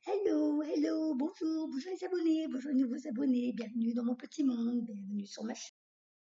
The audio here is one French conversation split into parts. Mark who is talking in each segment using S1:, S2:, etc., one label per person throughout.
S1: Hello, hello, bonjour, bonjour les abonnés, bonjour les nouveaux abonnés, bienvenue dans mon petit monde, bienvenue sur ma chaîne.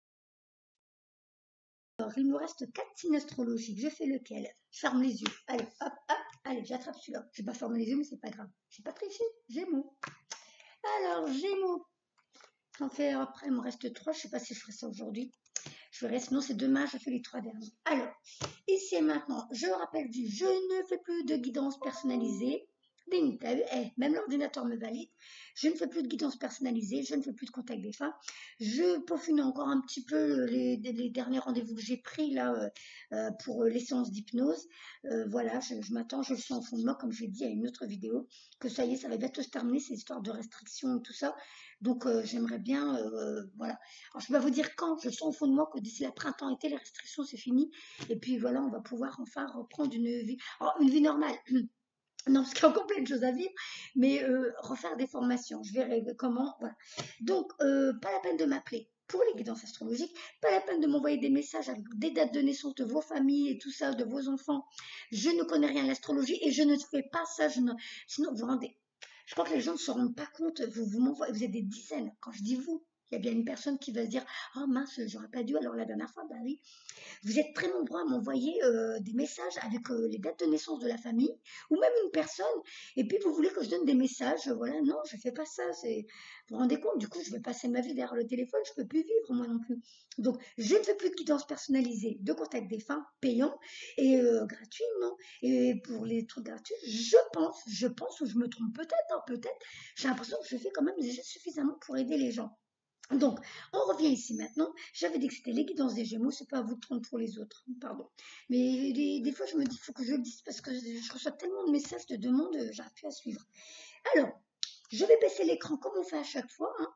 S1: Alors, il nous reste 4 signes astrologiques, je fais lequel? Je ferme les yeux, allez, hop, hop, allez, j'attrape celui-là. Je vais pas fermer les yeux, mais c'est pas grave, j'ai pas triché, Gémeaux. Alors, Gémeaux, j'en fais, après il me reste 3, je sais pas si je ferai ça aujourd'hui. Je verrai, sinon c'est demain, je fais les 3 derniers. Alors, ici et maintenant, je rappelle je ne fais plus de guidance personnalisée. T'as vu, même l'ordinateur me valide. Je ne fais plus de guidance personnalisée, je ne fais plus de contact des femmes. Je peaufine encore un petit peu les derniers rendez-vous que j'ai pris là pour les séances d'hypnose. Voilà, je m'attends, je le sens au fond de moi, comme j'ai dit à une autre vidéo, que ça y est, ça va bientôt se terminer, ces histoires de restrictions et tout ça. Donc j'aimerais bien, voilà. Alors je peux pas vous dire quand, je sens au fond de moi que d'ici la printemps-été, les restrictions c'est fini. Et puis voilà, on va pouvoir enfin reprendre une vie, alors, une vie normale. Non, parce qu'il y a encore plein de choses à vivre, mais refaire des formations, je verrai comment, voilà. Donc, pas la peine de m'appeler pour les guidances astrologiques, pas la peine de m'envoyer des messages avec des dates de naissance de vos familles et tout ça, de vos enfants. Je ne connais rien à l'astrologie et je ne fais pas ça, sinon vous rendez. Je crois que les gens ne se rendent pas compte, vous m'envoyez, vous êtes des dizaines, quand je dis vous. Il y a bien une personne qui va se dire, oh mince, j'aurais pas dû, alors la dernière fois, bah oui. Vous êtes très nombreux à m'envoyer des messages avec les dates de naissance de la famille, ou même une personne, et puis vous voulez que je donne des messages, voilà, non, je fais pas ça, vous vous rendez compte, du coup, je vais passer ma vie derrière le téléphone, je peux plus vivre, moi non plus. Donc, je ne fais plus de guidance personnalisée, de contact des fins, payant, et gratuit, non. Et pour les trucs gratuits, je pense, ou je me trompe peut-être, hein, peut-être, j'ai l'impression que je fais quand même déjà suffisamment pour aider les gens. Donc, on revient ici maintenant. J'avais dit que c'était les guidances des Gémeaux, c'est pas à vous de prendre pour les autres, pardon. Mais des fois, je me dis, il faut que je le dise parce que je reçois tellement de messages, de demandes, j'arrive plus à suivre. Alors, je vais baisser l'écran comme on fait à chaque fois, hein,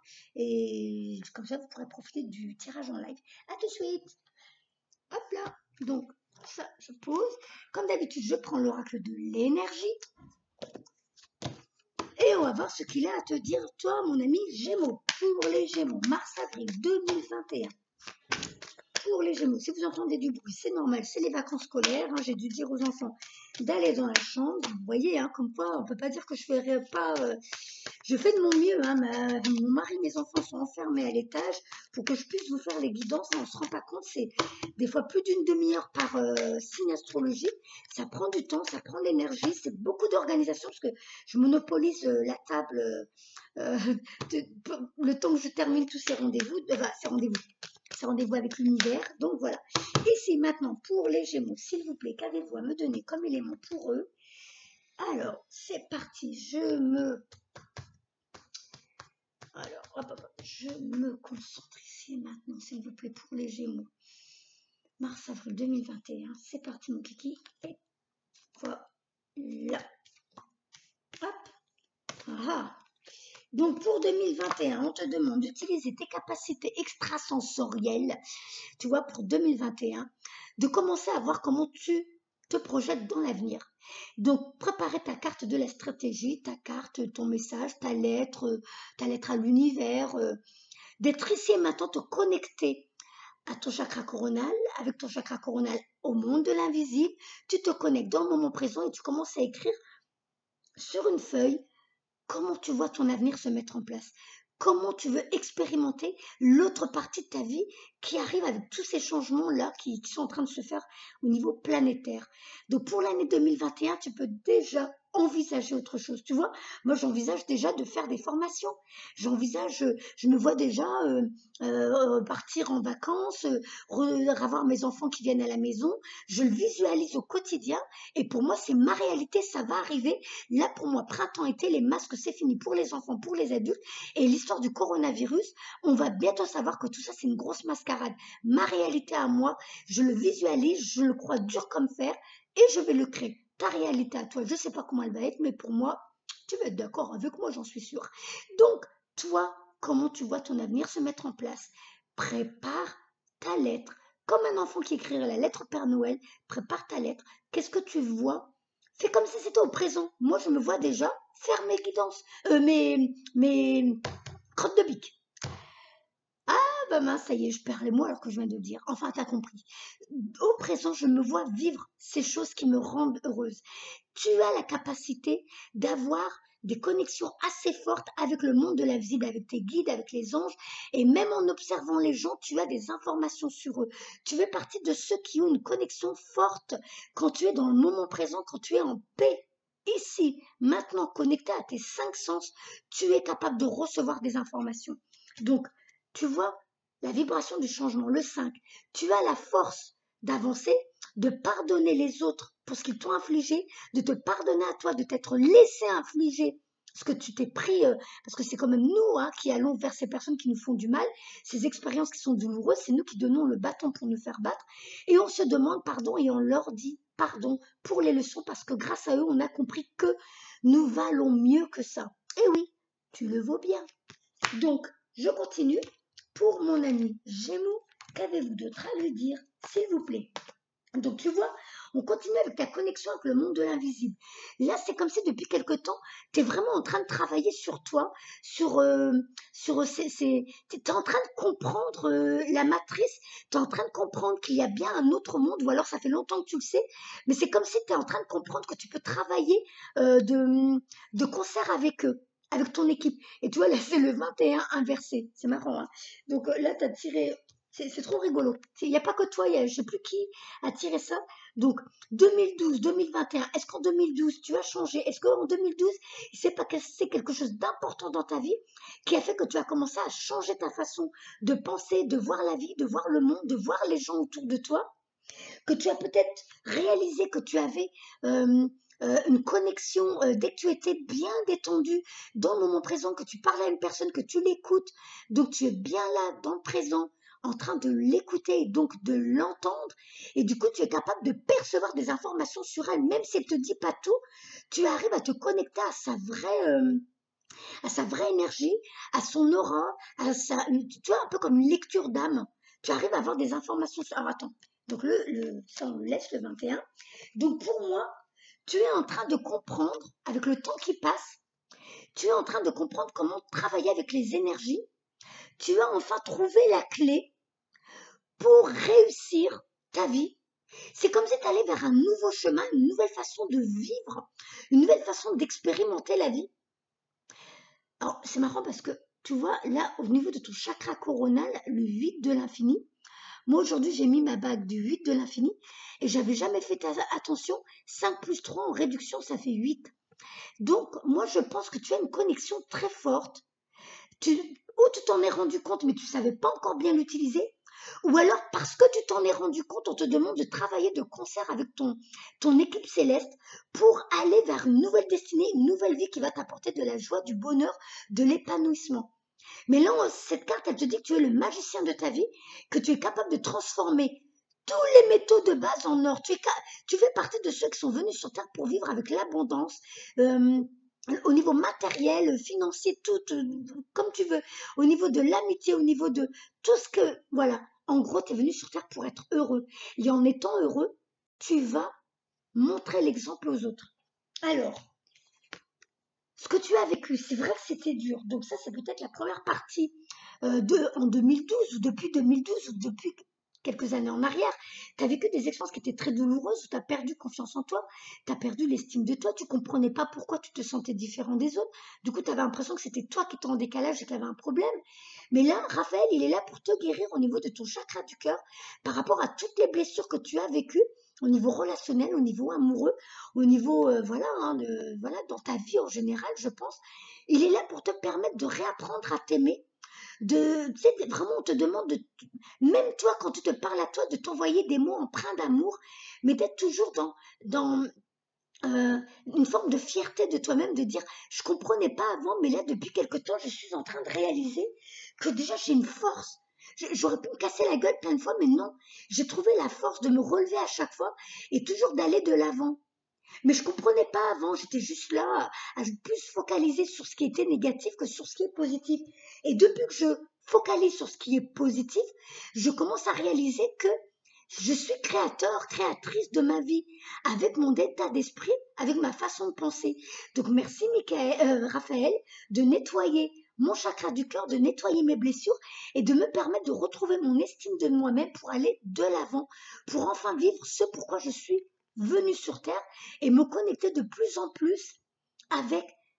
S1: et comme ça, vous pourrez profiter du tirage en live. À tout de suite. Hop là. Donc, ça, je pose. Comme d'habitude, je prends l'oracle de l'énergie. Et on va voir ce qu'il a à te dire, toi, mon ami Gémeaux, pour les Gémeaux, mars-avril 2021. Pour les Gémeaux, si vous entendez du bruit, c'est normal, c'est les vacances scolaires. Hein, j'ai dû dire aux enfants d'aller dans la chambre. Vous voyez, hein, comme quoi, on peut pas dire que je ferai pas. Je fais de mon mieux. Hein, mon mari, mes enfants sont enfermés à l'étage pour que je puisse vous faire les guidances. On se rend pas compte, c'est des fois plus d'une demi-heure par signe astrologique. Ça prend du temps, ça prend de l'énergie, c'est beaucoup d'organisation parce que je monopolise la table euh, de, le temps que je termine tous ces rendez-vous. C'est rendez-vous avec l'univers. Donc voilà. Ici maintenant pour les Gémeaux, s'il vous plaît, qu'avez-vous à me donner comme élément pour eux? Alors, c'est parti. Je me concentre ici maintenant, s'il vous plaît, pour les Gémeaux. Mars-avril 2021. C'est parti, mon kiki. Et voilà. Hop. Ah. Donc pour 2021, on te demande d'utiliser tes capacités extrasensorielles, tu vois, pour 2021, de commencer à voir comment tu te projettes dans l'avenir. Donc préparer ta carte de la stratégie, ta carte, ton message, ta lettre à l'univers, d'être ici et maintenant, te connecter à ton chakra coronal, avec ton chakra coronal au monde de l'invisible, tu te connectes dans le moment présent et tu commences à écrire sur une feuille comment tu vois ton avenir se mettre en place. Comment tu veux expérimenter l'autre partie de ta vie qui arrive avec tous ces changements-là qui sont en train de se faire au niveau planétaire. Donc pour l'année 2021, tu peux déjà envisager autre chose. Tu vois, moi j'envisage déjà de faire des formations. Je me vois déjà partir en vacances, avoir mes enfants qui viennent à la maison. Je le visualise au quotidien et pour moi c'est ma réalité, ça va arriver. Là pour moi, printemps-été, les masques c'est fini pour les enfants, pour les adultes. Et l'histoire du coronavirus, on va bientôt savoir que tout ça, c'est une grosse mascarade. Ma réalité à moi, je le visualise, je le crois dur comme fer et je vais le créer. Ta réalité à toi, je ne sais pas comment elle va être, mais pour moi, tu vas être d'accord avec moi, j'en suis sûre. Donc, toi, comment tu vois ton avenir se mettre en place? Prépare ta lettre. Comme un enfant qui écrirait la lettre au Père Noël, prépare ta lettre. Qu'est-ce que tu vois? Fais comme si c'était au présent. Moi, je me vois déjà faire mes guidances, mes crottes de bique. Ah, bah mince, ça y est, je perds les mots alors que je viens de le dire. Enfin, t'as compris. Au présent, je me vois vivre ces choses qui me rendent heureuse. Tu as la capacité d'avoir des connexions assez fortes avec le monde de l'invisible, avec tes guides, avec les anges, et même en observant les gens, tu as des informations sur eux. Tu fais partie de ceux qui ont une connexion forte quand tu es dans le moment présent, quand tu es en paix. Ici, maintenant, connecté à tes 5 sens, tu es capable de recevoir des informations. Donc, tu vois, la vibration du changement, le 5, tu as la force d'avancer, de pardonner les autres pour ce qu'ils t'ont infligé, de te pardonner à toi, de t'être laissé infliger ce que tu t'es pris, parce que c'est quand même nous qui allons vers ces personnes qui nous font du mal, ces expériences qui sont douloureuses, c'est nous qui donnons le bâton pour nous faire battre, et on se demande pardon et on leur dit pardon pour les leçons, parce que grâce à eux, on a compris que nous valons mieux que ça. Et oui, tu le vaux bien. Donc, je continue. Pour mon ami Gémeaux, qu'avez-vous d'autre à lui dire, s'il vous plaît? Donc, tu vois, on continue avec ta connexion avec le monde de l'invisible. Là, c'est comme si depuis quelque temps, tu es vraiment en train de travailler sur toi, tu es en train de comprendre la matrice, tu es en train de comprendre qu'il y a bien un autre monde, ou alors ça fait longtemps que tu le sais, mais c'est comme si tu es en train de comprendre que tu peux travailler de concert avec eux, avec ton équipe. Et tu vois, là, c'est le 21 inversé. C'est marrant, hein. Donc là, tu as tiré... C'est trop rigolo. Il n'y a pas que toi, je ne sais plus qui a tiré ça. Donc, 2012, 2021, est-ce qu'en 2012, tu as changé? Est-ce qu'en 2012, il s'est passé quelque chose d'important dans ta vie qui a fait que tu as commencé à changer ta façon de penser, de voir la vie, de voir le monde, de voir les gens autour de toi? Que tu as peut-être réalisé que tu avais une connexion dès que tu étais bien détendu dans le moment présent, que tu parlais à une personne, que tu l'écoutes, donc tu es bien là dans le présent, en train de l'écouter et donc de l'entendre, et du coup tu es capable de percevoir des informations sur elle, même si elle ne te dit pas tout, tu arrives à te connecter à sa vraie énergie, à son aura, tu vois, un peu comme une lecture d'âme. Tu arrives à avoir des informations. Alors attends, donc ça on le laisse le 21. Donc pour moi, tu es en train de comprendre, avec le temps qui passe, tu es en train de comprendre comment travailler avec les énergies. Tu as enfin trouvé la clé pour réussir ta vie. C'est comme si tu allais vers un nouveau chemin, une nouvelle façon de vivre, une nouvelle façon d'expérimenter la vie. Alors, c'est marrant parce que, tu vois, là, au niveau de ton chakra coronal, le 8 de l'infini, moi, aujourd'hui, j'ai mis ma bague du 8 de l'infini et j'avais jamais fait attention. 5 plus 3 en réduction, ça fait 8. Donc, moi, je pense que tu as une connexion très forte. Ou tu t'en es rendu compte, mais tu ne savais pas encore bien l'utiliser. Ou alors, parce que tu t'en es rendu compte, on te demande de travailler de concert avec ton équipe céleste pour aller vers une nouvelle destinée, une nouvelle vie qui va t'apporter de la joie, du bonheur, de l'épanouissement. Mais là, cette carte, elle te dit que tu es le magicien de ta vie, que tu es capable de transformer tous les métaux de base en or. Tu fais partie de ceux qui sont venus sur Terre pour vivre avec l'abondance, au niveau matériel, financier, tout, comme tu veux, au niveau de l'amitié, au niveau de tout ce que, voilà. En gros, tu es venu sur Terre pour être heureux. Et en étant heureux, tu vas montrer l'exemple aux autres. Alors, ce que tu as vécu, c'est vrai que c'était dur. Donc ça, c'est peut-être la première partie en 2012 ou depuis 2012 ou depuis quelques années en arrière. Tu as vécu des expériences qui étaient très douloureuses où tu as perdu confiance en toi, tu as perdu l'estime de toi, tu comprenais pas pourquoi tu te sentais différent des autres. Du coup, tu avais l'impression que c'était toi qui étais en décalage et qu'il y avait un problème. Mais là, Raphaël, il est là pour te guérir au niveau de ton chakra du cœur par rapport à toutes les blessures que tu as vécues au niveau relationnel, au niveau amoureux, au niveau, voilà, dans ta vie en général, je pense. Il est là pour te permettre de réapprendre à t'aimer. Tu sais, vraiment, on te demande, même toi, quand tu te parles à toi, de t'envoyer des mots empreints d'amour, mais d'être toujours dans une forme de fierté de toi-même, de dire, je comprenais pas avant, mais là, depuis quelque temps, je suis en train de réaliser que déjà, j'ai une force. J'aurais pu me casser la gueule plein de fois, mais non, j'ai trouvé la force de me relever à chaque fois et toujours d'aller de l'avant. Mais je comprenais pas avant, j'étais juste là à plus focaliser sur ce qui était négatif que sur ce qui est positif. Et depuis que je focalise sur ce qui est positif, je commence à réaliser que je suis créateur, créatrice de ma vie, avec mon état d'esprit, avec ma façon de penser. Donc merci Raphaël, de nettoyer mon chakra du cœur, de nettoyer mes blessures et de me permettre de retrouver mon estime de moi-même pour aller de l'avant, pour enfin vivre ce pourquoi je suis venue sur Terre et me connecter de plus en plus avec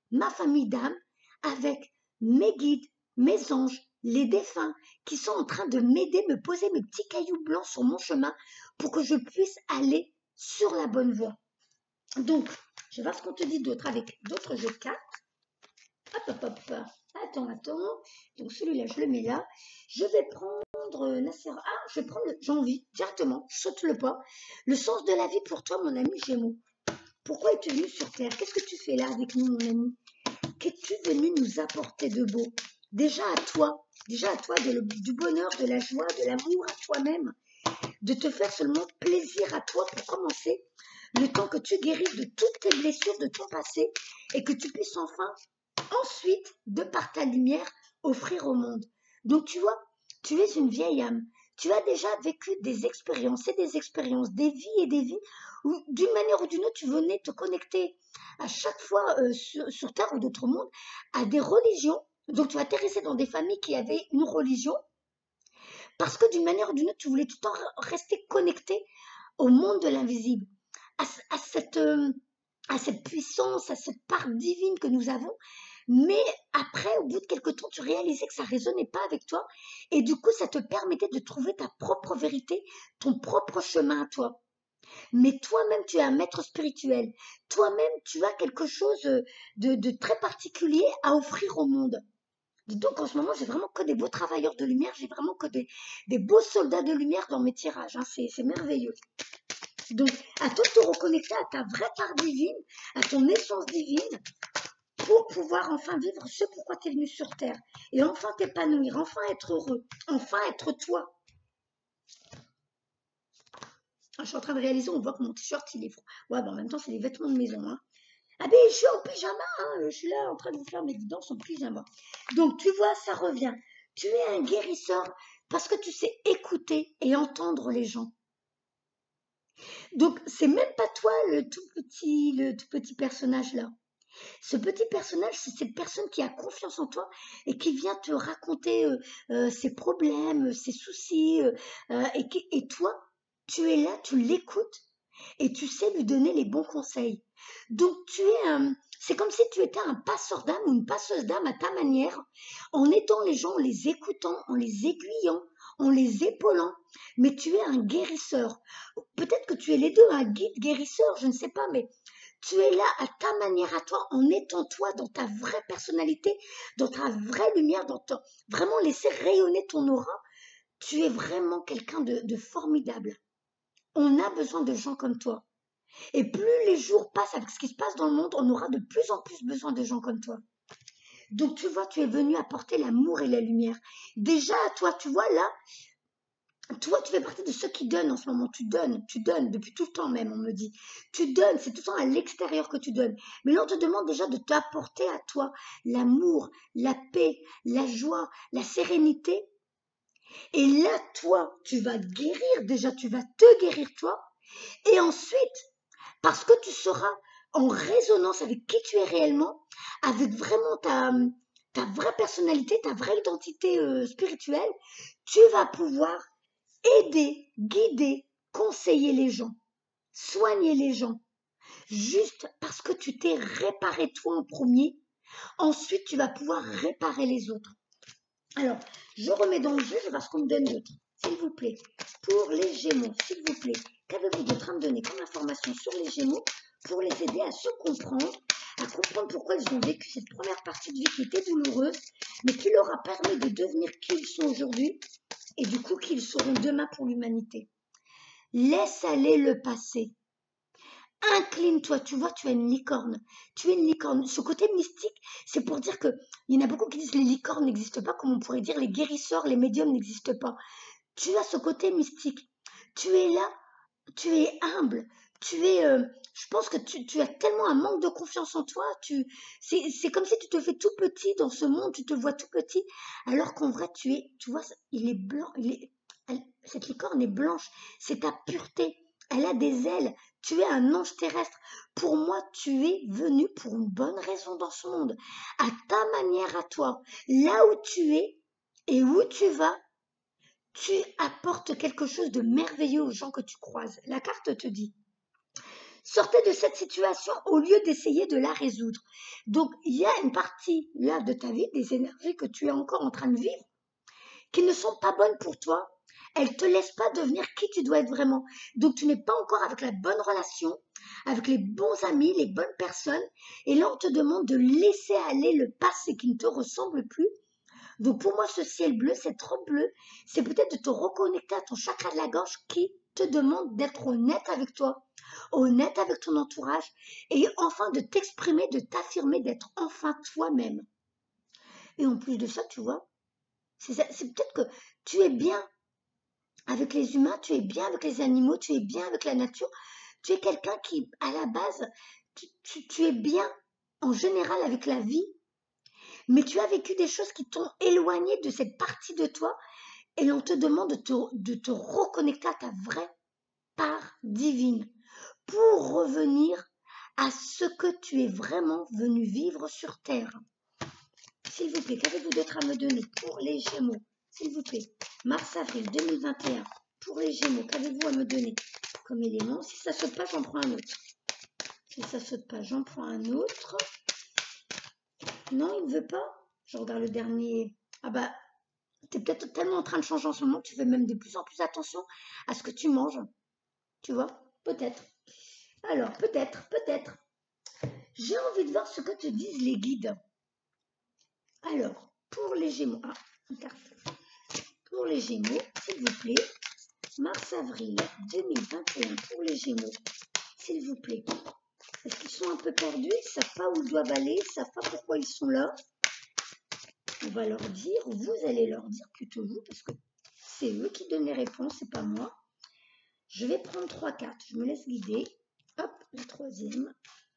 S1: ma famille d'âme, avec mes guides, mes anges, les défunts, qui sont en train de m'aider, me poser mes petits cailloux blancs sur mon chemin pour que je puisse aller sur la bonne voie. Donc, je vais voir ce qu'on te dit d'autre avec d'autres jeux de cartes. Hop, hop, hop. Attends. Donc, celui-là, je le mets là. Je vais prendre Nasser. Ah, je vais prendre Janvier directement. Je saute le pas. Le sens de la vie pour toi, mon ami Gémeaux. Pourquoi es-tu venu sur Terre? Qu'est-ce que tu fais là avec nous, mon ami? Qu'es-tu venu nous apporter de beau? Déjà à toi, du bonheur, de la joie, de l'amour à toi-même, de te faire seulement plaisir à toi pour commencer, le temps que tu guérisses de toutes tes blessures de ton passé et que tu puisses enfin, ensuite, de par ta lumière, offrir au monde. Donc tu vois, tu es une vieille âme. Tu as déjà vécu des expériences, des vies et des vies, où d'une manière ou d'une autre, tu venais te connecter à chaque fois sur Terre ou d'autres mondes à des religions. Donc tu atterrissais dans des familles qui avaient une religion, parce que d'une manière ou d'une autre, tu voulais tout le temps rester connecté au monde de l'invisible, à cette puissance, à cette part divine que nous avons. Mais après, au bout de quelque temps, tu réalisais que ça ne résonnait pas avec toi. Et du coup, ça te permettait de trouver ta propre vérité, ton propre chemin à toi. Mais toi-même, tu es un maître spirituel. Toi-même, tu as quelque chose de très particulier à offrir au monde. Donc en ce moment, j'ai vraiment que des beaux travailleurs de lumière, j'ai vraiment que des beaux soldats de lumière dans mes tirages. Hein. C'est merveilleux. Donc, à toi de te reconnecter à ta vraie part divine, à ton essence divine, pour pouvoir enfin vivre ce pourquoi tu es venu sur Terre. Et enfin t'épanouir, enfin être heureux, enfin être toi. Je suis en train de réaliser, on voit que mon t-shirt, il est froid. Ouais, en même temps, c'est des vêtements de maison. Hein. Ah ben, je suis en pyjama, hein. Je suis là en train de vous faire mes guidances en pyjama. Donc, tu vois, ça revient. Tu es un guérisseur parce que tu sais écouter et entendre les gens. Donc, c'est même pas toi le tout petit personnage là. Ce petit personnage, c'est cette personne qui a confiance en toi et qui vient te raconter ses problèmes, ses soucis. Et toi, tu es là, tu l'écoutes et tu sais lui donner les bons conseils. Donc, c'est comme si tu étais un passeur d'âme ou une passeuse d'âme à ta manière, en aidant les gens, en les écoutant, en les aiguillant, en les épaulant. Mais tu es un guérisseur. Peut-être que tu es les deux, un guide guérisseur, je ne sais pas, mais tu es là à ta manière à toi, en étant toi dans ta vraie personnalité, dans ta vraie lumière, vraiment laisser rayonner ton aura. Tu es vraiment quelqu'un de formidable. On a besoin de gens comme toi. Et plus les jours passent avec ce qui se passe dans le monde, on aura de plus en plus besoin de gens comme toi. Donc tu vois, tu es venu apporter l'amour et la lumière. Déjà, toi, tu vois là, toi, tu fais partie de ceux qui donnent en ce moment. Tu donnes depuis tout le temps même, on me dit. Tu donnes, c'est tout le temps à l'extérieur que tu donnes. Mais là, on te demande déjà de t'apporter à toi l'amour, la paix, la joie, la sérénité. Et là, toi, tu vas guérir, déjà, tu vas te guérir toi. Et ensuite, parce que tu seras en résonance avec qui tu es réellement, avec vraiment ta vraie personnalité, ta vraie identité spirituelle, tu vas pouvoir aider, guider, conseiller les gens, soigner les gens, juste parce que tu t'es réparé toi en premier. Ensuite, tu vas pouvoir réparer les autres. Alors, je remets dans le jeu, je vais voir ce qu'on me donne d'autre. S'il vous plaît, pour les Gémeaux, s'il vous plaît, qu'avez-vous d'autre à me donner comme information sur les Gémeaux pour les aider à se comprendre, à comprendre pourquoi ils ont vécu cette première partie de vie qui était douloureuse, mais qui leur a permis de devenir qui ils sont aujourd'hui et du coup qu'ils seront demain pour l'humanité. Laisse aller le passé. Incline-toi, tu vois, tu es une licorne. Tu es une licorne. Ce côté mystique, c'est pour dire que il y en a beaucoup qui disent que les licornes n'existent pas, comme on pourrait dire les guérisseurs, les médiums n'existent pas. Tu as ce côté mystique. Tu es là, tu es humble. Je pense que tu as tellement un manque de confiance en toi. C'est comme si tu te fais tout petit dans ce monde, tu te vois tout petit, alors qu'en vrai, tu vois, il est blanc, cette licorne est blanche, c'est ta pureté. Elle a des ailes. Tu es un ange terrestre. Pour moi, tu es venu pour une bonne raison dans ce monde. À ta manière, à toi. Là où tu es et où tu vas, tu apportes quelque chose de merveilleux aux gens que tu croises. La carte te dit, Sortez de cette situation au lieu d'essayer de la résoudre. Donc, il y a une partie là de ta vie, des énergies que tu es encore en train de vivre, qui ne sont pas bonnes pour toi. Elles ne te laissent pas devenir qui tu dois être vraiment. Donc, tu n'es pas encore avec la bonne relation, avec les bons amis, les bonnes personnes. Et là, on te demande de laisser aller le passé qui ne te ressemble plus. Donc, pour moi, ce ciel bleu, cette robe bleue, c'est peut-être de te reconnecter à ton chakra de la gorge qui te demande d'être honnête avec toi, honnête avec ton entourage et enfin de t'exprimer, de t'affirmer, d'être enfin toi-même. Et en plus de ça, tu vois, c'est peut-être que tu es bien avec les humains, tu es bien avec les animaux, tu es bien avec la nature. Tu es quelqu'un qui, à la base, tu es bien en général avec la vie, mais tu as vécu des choses qui t'ont éloigné de cette partie de toi et on te demande de te reconnecter à ta vraie part divine pour revenir à ce que tu es vraiment venu vivre sur Terre. S'il vous plaît, qu'avez-vous d'autre à me donner pour les Gémeaux? S'il vous plaît, mars-avril 2021, pour les Gémeaux, qu'avez-vous à me donner comme élément? Si ça ne saute pas, j'en prends un autre. Si ça ne saute pas, j'en prends un autre. Non, il ne veut pas. Je regarde le dernier. Ah bah, tu es peut-être tellement en train de changer en ce moment que tu fais même de plus en plus attention à ce que tu manges. Tu vois? Peut-être. Alors, peut-être. J'ai envie de voir ce que te disent les guides. Alors, pour les Gémeaux, une carte. Pour les Gémeaux, s'il vous plaît, mars-avril 2021, pour les Gémeaux, s'il vous plaît. Est-ce qu'ils sont un peu perdus? Ils ne savent pas où ils doivent aller, ils ne savent pas pourquoi ils sont là. On va leur dire, vous allez leur dire plutôt vous, parce que c'est eux qui donnent les réponses, c'est pas moi. Je vais prendre 3 cartes, je me laisse guider. Hop, la troisième.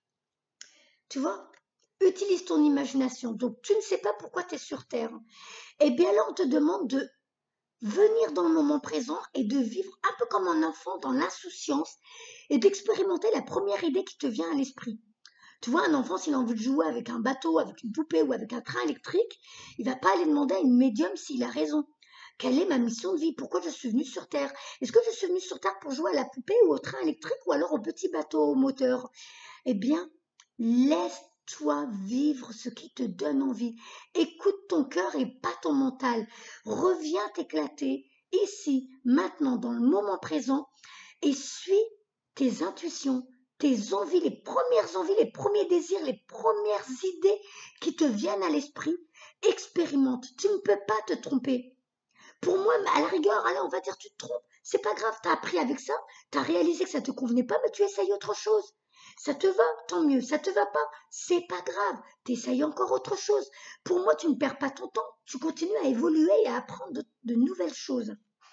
S1: Tu vois, utilise ton imagination. Donc, tu ne sais pas pourquoi tu es sur Terre. Eh bien là, on te demande de venir dans le moment présent et de vivre un peu comme un enfant dans l'insouciance et d'expérimenter la première idée qui te vient à l'esprit. Tu vois, un enfant, s'il a envie de jouer avec un bateau, avec une poupée ou avec un train électrique, il ne va pas aller demander à une médium s'il a raison. Quelle est ma mission de vie? Pourquoi je suis venu sur Terre? Est-ce que je suis venu sur Terre pour jouer à la poupée ou au train électrique ou alors au petit bateau moteur? Eh bien, laisse-toi vivre ce qui te donne envie. Écoute ton cœur et pas ton mental. Reviens t'éclater ici, maintenant, dans le moment présent et suis tes intuitions, tes envies, les premiers désirs, les premières idées qui te viennent à l'esprit. Expérimente. Tu ne peux pas te tromper. Pour moi, à la rigueur, allez, on va dire tu te trompes. C'est pas grave, tu as appris avec ça, tu as réalisé que ça te convenait pas, mais tu essayes autre chose. Ça te va, tant mieux. Ça te va pas, c'est pas grave. Tu essayes encore autre chose. Pour moi, tu ne perds pas ton temps. Tu continues à évoluer et à apprendre de nouvelles choses.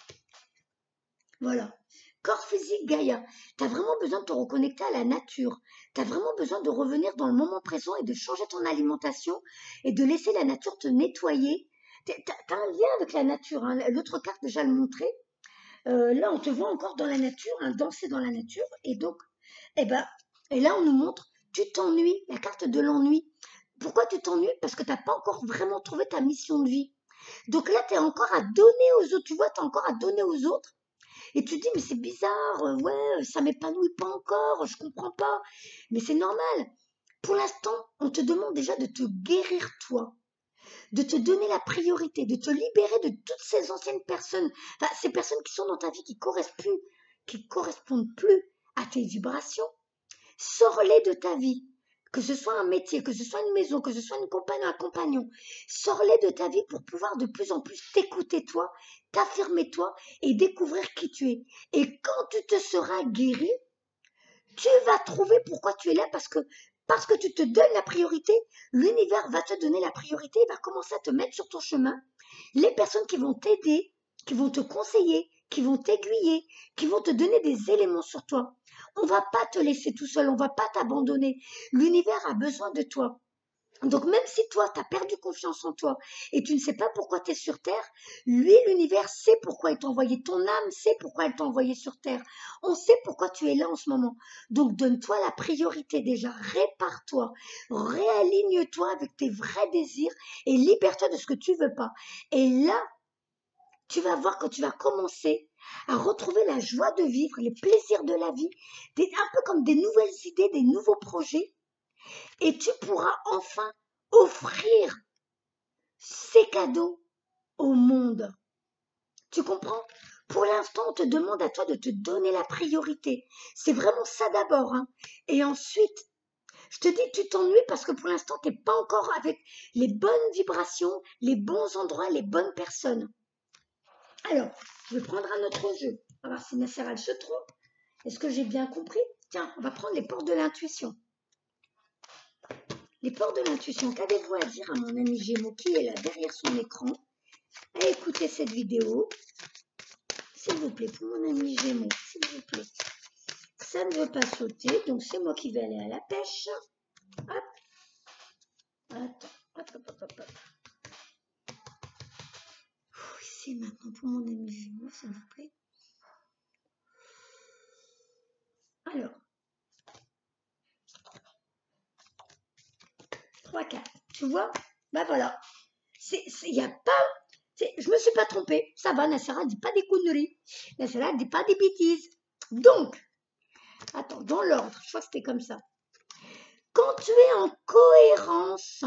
S1: Voilà. Corps physique, Gaïa. Tu as vraiment besoin de te reconnecter à la nature. Tu as vraiment besoin de revenir dans le moment présent et de changer ton alimentation et de laisser la nature te nettoyer. Tu as un lien avec la nature. Hein. L'autre carte déjà le montrait. Là, on te voit encore dans la nature, hein, danser dans la nature. Et donc, et là, on nous montre, tu t'ennuies, la carte de l'ennui. Pourquoi tu t'ennuies? Parce que tu n'as pas encore vraiment trouvé ta mission de vie. Donc là, tu es encore à donner aux autres. Tu vois, tu as encore à donner aux autres. Et tu te dis, mais c'est bizarre, ouais, ça m'épanouit pas encore, je comprends pas. Mais c'est normal. Pour l'instant, on te demande déjà de te guérir toi, de te donner la priorité, de te libérer de toutes ces anciennes personnes, enfin, ces personnes qui sont dans ta vie, qui correspondent plus à tes vibrations. Sors-les de ta vie. Que ce soit un métier, que ce soit une maison, que ce soit une compagne, un compagnon. Sors-les de ta vie pour pouvoir de plus en plus t'écouter toi, t'affirmer toi et découvrir qui tu es. Et quand tu te seras guéri, tu vas trouver pourquoi tu es là parce que tu te donnes la priorité, l'univers va te donner la priorité, va commencer à te mettre sur ton chemin. Les personnes qui vont t'aider, qui vont te conseiller, qui vont t'aiguiller, qui vont te donner des éléments sur toi. On va pas te laisser tout seul, on va pas t'abandonner. L'univers a besoin de toi. Donc même si toi, tu as perdu confiance en toi et tu ne sais pas pourquoi tu es sur Terre, lui, l'univers, sait pourquoi il t'a envoyé. Ton âme sait pourquoi elle t'a envoyé sur Terre. On sait pourquoi tu es là en ce moment. Donc donne-toi la priorité déjà, répare-toi, réaligne-toi avec tes vrais désirs et libère-toi de ce que tu veux pas. Et là, tu vas voir que tu vas commencer à retrouver la joie de vivre, les plaisirs de la vie, un peu comme des nouvelles idées, des nouveaux projets. Et tu pourras enfin offrir ces cadeaux au monde. Tu comprends? Pour l'instant, on te demande à toi de te donner la priorité. C'est vraiment ça d'abord, hein. Et ensuite, je te dis, tu t'ennuies parce que pour l'instant, tu n'es pas encore avec les bonnes vibrations, les bons endroits, les bonnes personnes. Alors, je vais prendre un autre jeu. On va voir si Nasser elle se trompe. Est-ce que j'ai bien compris? Tiens, on va prendre les portes de l'intuition. Les portes de l'intuition, qu'avez-vous à dire à mon ami Gémeaux qui est là derrière son écran? À écouter cette vidéo. S'il vous plaît, pour mon ami Gémeaux, s'il vous plaît. Ça ne veut pas sauter, donc c'est moi qui vais aller à la pêche. Hop. Attends, hop. Ici maintenant, pour mon ami Gémeaux, s'il vous plaît. Alors. 3, 4. Tu vois? Ben voilà. Il n'y a pas... Je me suis pas trompée. Ça va, Nassera ne dit pas des conneries. Nassera ne dit pas des bêtises. Donc, attends, dans l'ordre, je crois que c'était comme ça. Quand tu es en cohérence,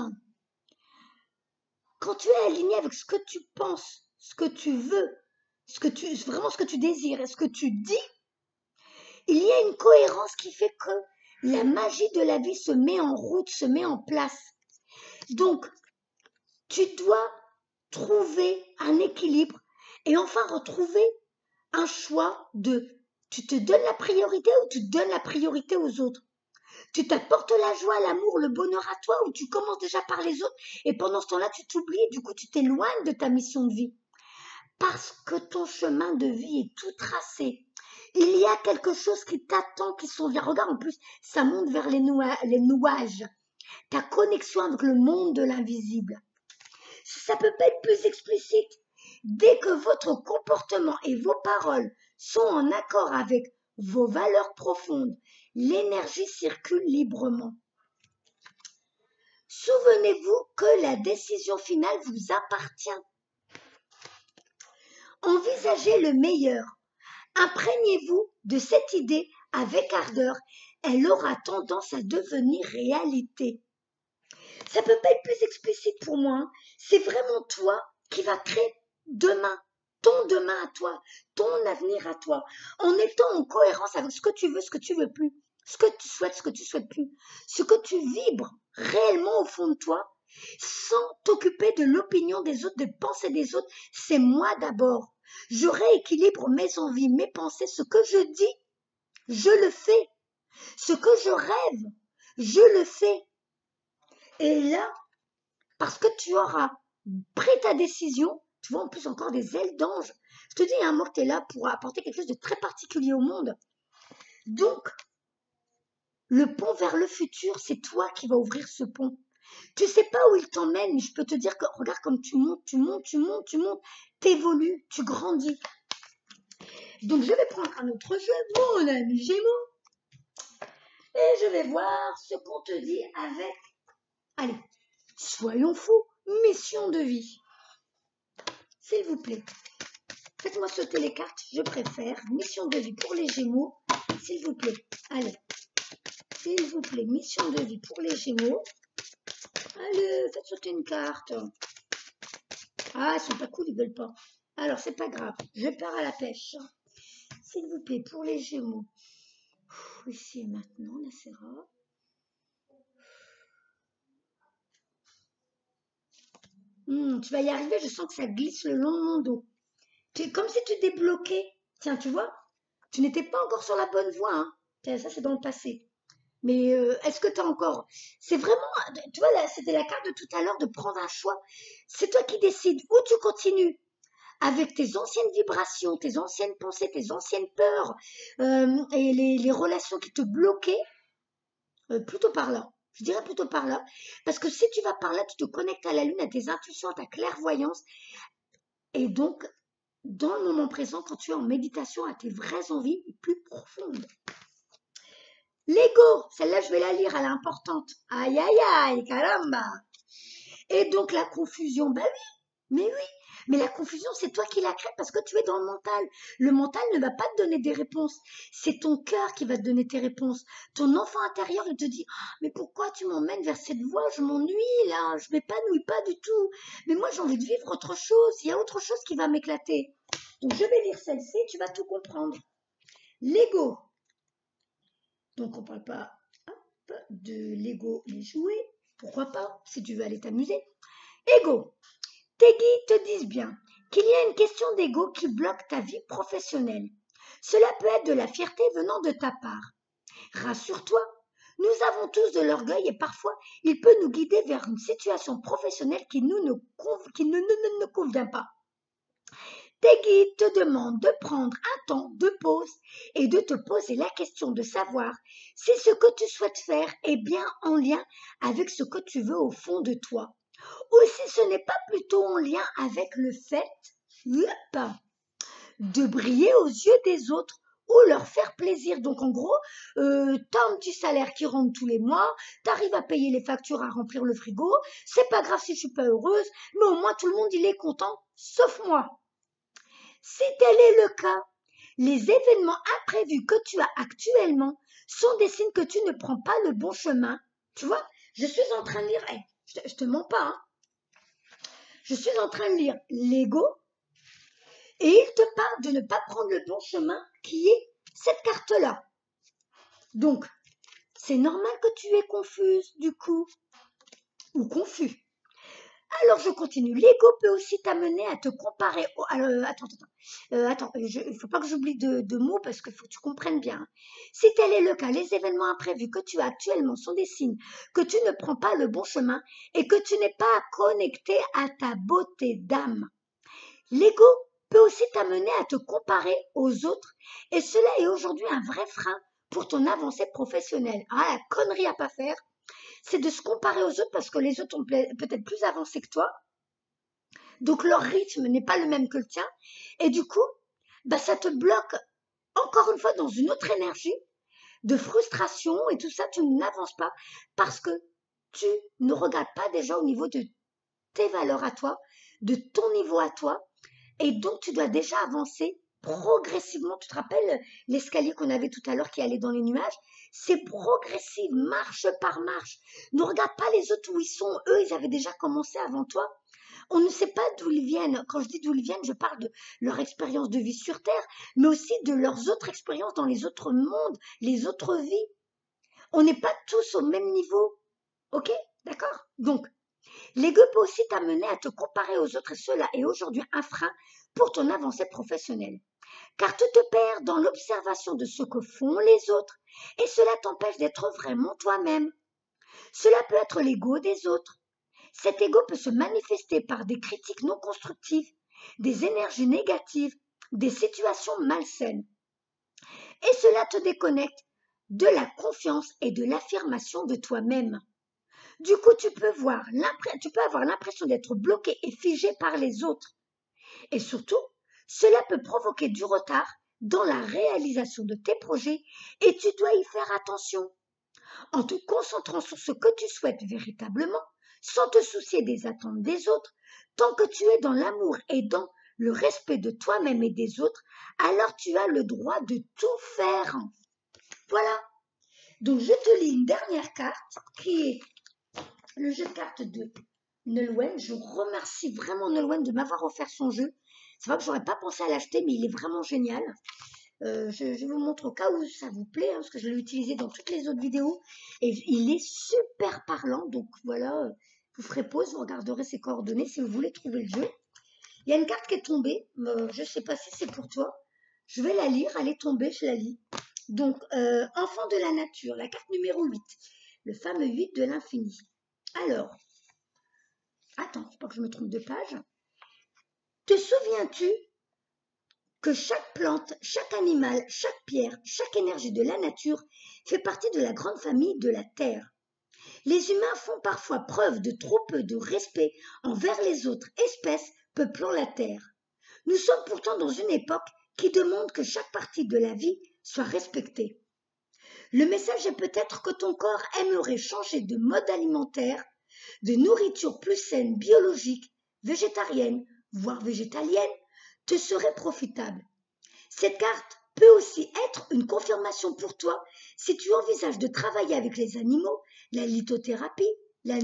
S1: quand tu es aligné avec ce que tu penses, ce que tu veux, vraiment ce que tu désires et ce que tu dis, il y a une cohérence qui fait que la magie de la vie se met en route, se met en place. Donc, tu dois trouver un équilibre et enfin retrouver un choix de tu te donnes la priorité ou tu donnes la priorité aux autres. Tu t'apportes la joie, l'amour, le bonheur à toi ou tu commences déjà par les autres et pendant ce temps-là, tu t'oublies et du coup, tu t'éloignes de ta mission de vie. Parce que ton chemin de vie est tout tracé. Il y a quelque chose qui t'attend, qui s'en vient. Regarde, en plus, ça monte vers les nuages. Ta connexion avec le monde de l'invisible. Ça ne peut pas être plus explicite. Dès que votre comportement et vos paroles sont en accord avec vos valeurs profondes, l'énergie circule librement. Souvenez-vous que la décision finale vous appartient. Envisagez le meilleur. Imprégnez-vous de cette idée avec ardeur. Elle aura tendance à devenir réalité. Ça ne peut pas être plus explicite pour moi. Hein. C'est vraiment toi qui vas créer demain, ton demain à toi, ton avenir à toi, en étant en cohérence avec ce que tu veux plus, ce que tu souhaites plus, ce que tu vibres réellement au fond de toi, sans t'occuper de l'opinion des autres, des pensées des autres. C'est moi d'abord. Je rééquilibre mes envies, mes pensées, ce que je dis, je le fais. Ce que je rêve, je le fais. Et là, parce que tu auras pris ta décision, tu vois en plus encore des ailes d'ange. Je te dis, un mot que tu es là pour apporter quelque chose de très particulier au monde. Donc, le pont vers le futur, c'est toi qui vas ouvrir ce pont. Tu ne sais pas où il t'emmène, mais je peux te dire que regarde comme tu montes, t'évolues, tu grandis. Donc, je vais prendre un autre jeu, mon ami Gémeaux, et je vais voir ce qu'on te dit avec... Allez, soyons fous, mission de vie. S'il vous plaît, faites-moi sauter les cartes, je préfère. Mission de vie pour les Gémeaux, s'il vous plaît. Allez, s'il vous plaît, mission de vie pour les Gémeaux. Allez, faites sauter une carte. Ah, ils sont pas cool, ils veulent pas. Alors, c'est pas grave, je pars à la pêche. S'il vous plaît, pour les Gémeaux. Ici et maintenant, Nassera. Tu vas y arriver, je sens que ça glisse le long de mon dos. Comme si tu débloquais. Tiens, tu vois, tu n'étais pas encore sur la bonne voie. Hein. Tiens, ça, c'est dans le passé. Mais est-ce que tu as encore... C'est vraiment... Tu vois, là, c'était la carte de tout à l'heure de prendre un choix. C'est toi qui décides où tu continues. Avec tes anciennes vibrations, tes anciennes pensées, tes anciennes peurs et les relations qui te bloquaient, plutôt par là. Je dirais plutôt par là. Parce que si tu vas par là, tu te connectes à la lune, à tes intuitions, à ta clairvoyance. Et donc, dans le moment présent, quand tu es en méditation, à tes vraies envies plus profondes. L'ego, celle-là, je vais la lire, elle est importante. Aïe, aïe, aïe, caramba. Et donc, la confusion, ben oui, mais oui. Mais la confusion, c'est toi qui la crée parce que tu es dans le mental. Le mental ne va pas te donner des réponses. C'est ton cœur qui va te donner tes réponses. Ton enfant intérieur, il te dit, ah, mais pourquoi tu m'emmènes vers cette voie? Je m'ennuie là, je m'épanouis pas du tout. Mais moi, j'ai envie de vivre autre chose. Il y a autre chose qui va m'éclater. Donc, je vais lire celle-ci, tu vas tout comprendre. Lego. Donc, on parle pas de Lego, les jouets. Pourquoi pas, si tu veux aller t'amuser. Ego. Tes guides te disent bien qu'il y a une question d'ego qui bloque ta vie professionnelle. Cela peut être de la fierté venant de ta part. Rassure-toi, nous avons tous de l'orgueil et parfois il peut nous guider vers une situation professionnelle qui ne convient pas. Tes guides te demandent de prendre un temps de pause et de te poser la question de savoir si ce que tu souhaites faire est bien en lien avec ce que tu veux au fond de toi, ou si ce n'est pas plutôt en lien avec le fait de briller aux yeux des autres ou leur faire plaisir. Donc en gros, t'as un petit salaire qui rentre tous les mois, t'arrives à payer les factures, à remplir le frigo, c'est pas grave si je suis pas heureuse, mais au moins tout le monde il est content, sauf moi. Si tel est le cas, les événements imprévus que tu as actuellement sont des signes que tu ne prends pas le bon chemin. Tu vois, je suis en train de lire, je te mens pas, hein. Je suis en train de lire Lego et il te parle de ne pas prendre le bon chemin qui est cette carte-là. Donc, c'est normal que tu es confuse du coup, ou confus. Alors, je continue. L'ego peut aussi t'amener à te comparer. Attends, il ne faut pas que j'oublie de mots parce qu'il faut que tu comprennes bien. Si tel est le cas, les événements imprévus que tu as actuellement sont des signes que tu ne prends pas le bon chemin et que tu n'es pas connecté à ta beauté d'âme. L'ego peut aussi t'amener à te comparer aux autres et cela est aujourd'hui un vrai frein pour ton avancée professionnelle. Ah, la connerie à pas faire, c'est de se comparer aux autres parce que les autres ont peut-être plus avancé que toi. Donc leur rythme n'est pas le même que le tien. Et du coup, ça te bloque encore une fois dans une autre énergie de frustration et tout ça, tu n'avances pas parce que tu ne regardes pas déjà au niveau de tes valeurs à toi, de ton niveau à toi. Et donc, tu dois déjà avancer progressivement. Tu te rappelles l'escalier qu'on avait tout à l'heure qui allait dans les nuages? C'est progressif, marche par marche. Ne regarde pas les autres où ils sont. Eux, ils avaient déjà commencé avant toi. On ne sait pas d'où ils viennent. Quand je dis d'où ils viennent, je parle de leur expérience de vie sur Terre, mais aussi de leurs autres expériences dans les autres mondes, les autres vies. On n'est pas tous au même niveau. Ok? D'accord? Donc, l'ego peut aussi t'amener à te comparer aux autres et cela est aujourd'hui un frein pour ton avancée professionnelle. Car tu te perds dans l'observation de ce que font les autres et cela t'empêche d'être vraiment toi-même. Cela peut être l'ego des autres. Cet ego peut se manifester par des critiques non constructives, des énergies négatives, des situations malsaines. Et cela te déconnecte de la confiance et de l'affirmation de toi-même. Du coup, tu peux avoir l'impression d'être bloqué et figé par les autres. Et surtout, cela peut provoquer du retard dans la réalisation de tes projets et tu dois y faire attention. En te concentrant sur ce que tu souhaites véritablement, sans te soucier des attentes des autres, tant que tu es dans l'amour et dans le respect de toi-même et des autres, alors tu as le droit de tout faire. Voilà. Donc, je te lis une dernière carte qui est le jeu de cartes de Nolwenn. Je remercie vraiment Nolwenn de m'avoir offert son jeu. C'est vrai que j'aurais pas pensé à l'acheter, mais il est vraiment génial. Je vous montre au cas où ça vous plaît, parce que je l'ai utilisé dans toutes les autres vidéos. Et il est super parlant. Donc voilà, vous ferez pause, vous regarderez ses coordonnées si vous voulez trouver le jeu. Il y a une carte qui est tombée. Je ne sais pas si c'est pour toi. Je vais la lire. Elle est tombée, je la lis. Donc, enfant de la nature, la carte numéro 8. Le fameux 8 de l'infini. Alors, attends, faut pas que je me trompe de page. Te souviens-tu que chaque plante, chaque animal, chaque pierre, chaque énergie de la nature fait partie de la grande famille de la Terre? Les humains font parfois preuve de trop peu de respect envers les autres espèces peuplant la Terre. Nous sommes pourtant dans une époque qui demande que chaque partie de la vie soit respectée. Le message est peut-être que ton corps aimerait changer de mode alimentaire, de nourriture plus saine, biologique, végétarienne, voire végétalienne, te serait profitable. Cette carte peut aussi être une confirmation pour toi si tu envisages de travailler avec les animaux, la lithothérapie, la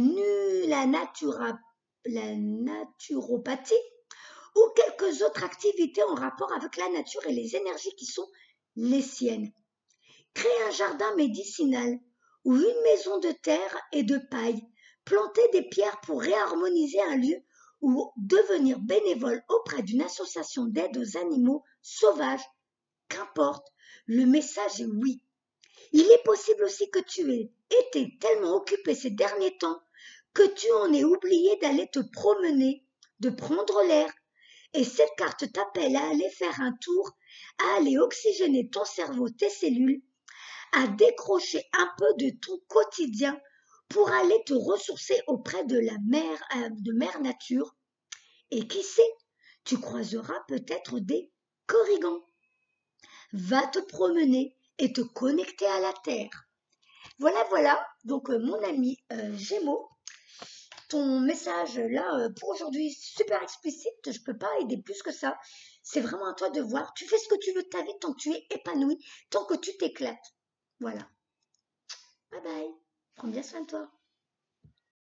S1: naturopathie ou quelques autres activités en rapport avec la nature et les énergies qui sont les siennes. Créer un jardin médicinal ou une maison de terre et de paille, planter des pierres pour réharmoniser un lieu ou devenir bénévole auprès d'une association d'aide aux animaux sauvages. Qu'importe, le message est oui. Il est possible aussi que tu aies été tellement occupé ces derniers temps que tu en aies oublié d'aller te promener, de prendre l'air. Et cette carte t'appelle à aller faire un tour, à aller oxygéner ton cerveau, tes cellules, à décrocher un peu de ton quotidien pour aller te ressourcer auprès de la mère nature. Et qui sait, tu croiseras peut-être des corrigans. Va te promener et te connecter à la terre. Voilà, donc mon ami Gémeaux, ton message là pour aujourd'hui super explicite, je peux pas aider plus que ça. C'est vraiment à toi de voir, tu fais ce que tu veux de ta vie tant que tu es épanoui, tant que tu t'éclates. Voilà. Bye bye, prends bien soin de toi.